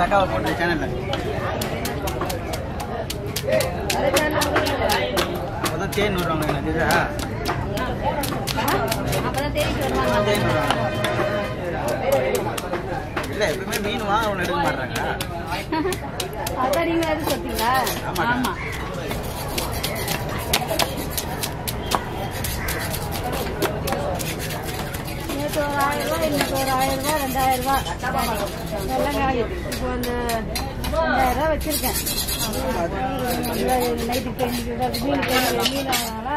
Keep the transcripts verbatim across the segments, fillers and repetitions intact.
அந்த அக்காவை போட்டு சேனல்ல அப்பதான் தேன் வருவாங்க எனக்கு இதா அப்பதான் தேடிட்டு வருவாங்க. தேன் வருவாங்க இல்ல எப்பவுமே மீன் வாங்க ஒன்று எடுக்க மாட்டாங்க. அதான் நீங்க எது சொல்றீங்களா? ஆமா நேற்று ஒரு ஆயிரம் ரூபாய் இன்னைக்கு ஒரு ஆயிரம் ரூபாய் ரெண்டாயிரம் ரூபாய் எல்லாம் காலி. இப்போ வந்து ரெண்டாயிரம் ரூபாய் வச்சிருக்கேன். நைட்டுக்கு இன்னைக்கு மீன் மீன் வாங்கினாலா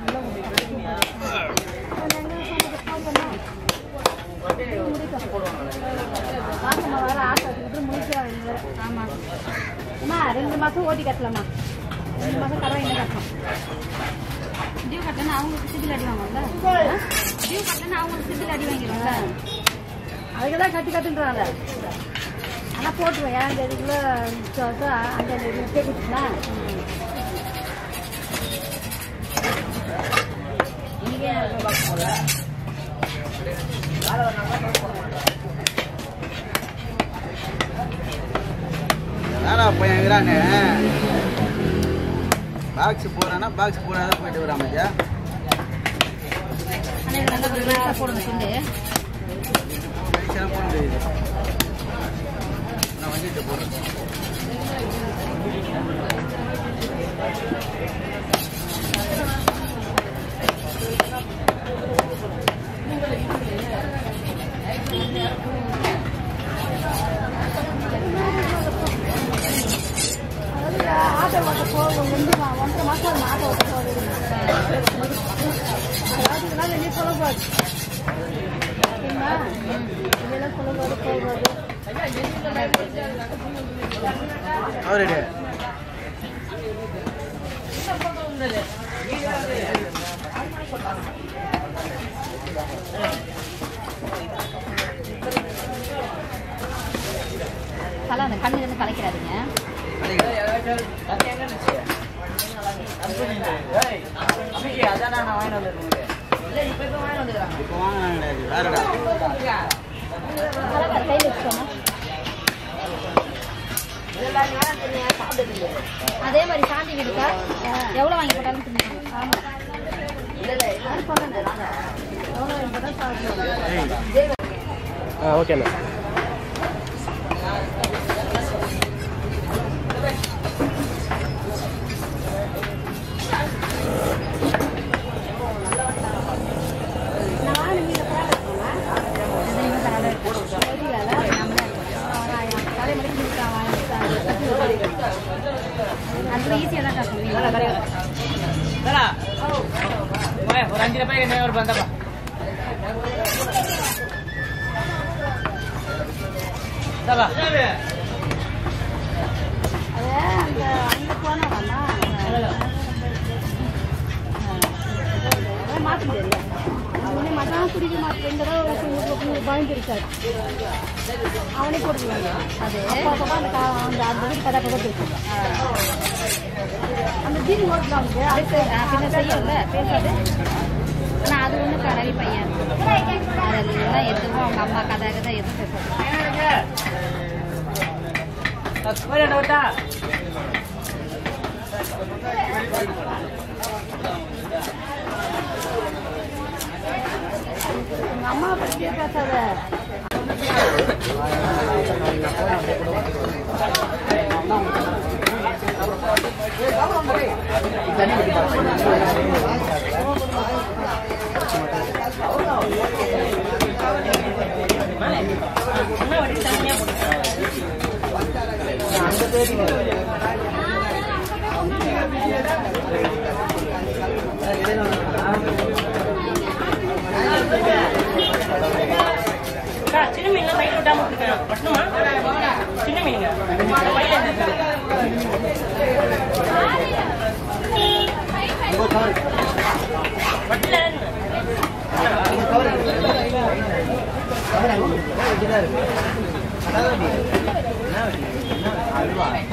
மாசமா வர ஆசை முடிக்க. ஆமா அம்மா ரெண்டு மாசம் ஓட்டி கட்டலாமா? ரெண்டு மாசம் கடை என்ன கட்டணும்? டியூ கட்டலன்னா அவங்களுக்கு சிபில் அடி வாங்குவாங்கல்ல. டியூ கட்டலன்னா அவங்களுக்கு சிபில் அடி வாங்கிடுவாங்க. அதுக்குதான் கட்டி கட்டுன்றாங்க. ஆனா போட்டுருவேன். ஏன் தேதிக்குள்ள அந்த விட்டே கொடுத்துனா இங்கே வேலை பையன் இருக்கிறாங்க. பாக்ஸ் போறானா பாக்ஸ் போடாதான் போயிட்டு வரான் மச்சா. போடுங்க சொல்லு போட முடியுது. நான் வந்துட்டு போறேன். ஆட்டோ ஓட்ட போகும் ரெண்டு ஒன்றரை மாசம் ஆட்டோ ஓட்ட போகுது. அதாவது இதெல்லாம் வெளியே சொல்லக்கூடாது. சரிங்களா? இதெல்லாம் சொல்லக்கூடாது போகாது. அவருடைய கலை அந்த கண்ணுல இருந்து கலைக்கிறாருங்க. அதே மாதிரி சாந்தி வீடுக்கா எவ்வளவு வாங்கி போட்டாலும் தின்னுவாங்க. ஆமா ஓகே ஒரு அஞ்சு ரூபாய் என்ன ஒரு பந்தப்பா மாற்ற முடியாது. மதான் குடிக்க மாட்டேன் பயந்துருக்காரு. அவனே போட்டுருவாங்க. அது அந்த அந்த வீட்டு கதை பக்கத்து அந்த ஜீனி ஓட்டலாம் வந்து அடுத்து பின்ன செய்யல பேசாது. ஆனால் அது ஒன்றும் கரவி பையன் அதெல்லாம் எதுவும் அவங்க அம்மா கதை கதை எதுவும் பேசாது. உங்க அம்மா பற்றியே பேசாத. சின்ன மீன் சைட் விட்டாம பட்டணுமா? சின்ன மீனுங்க வட்டில